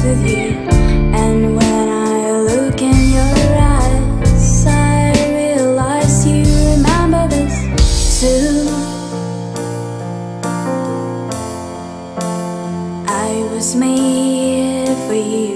with you. And when I look in your eyes, I realize you remember this too. I was made for you.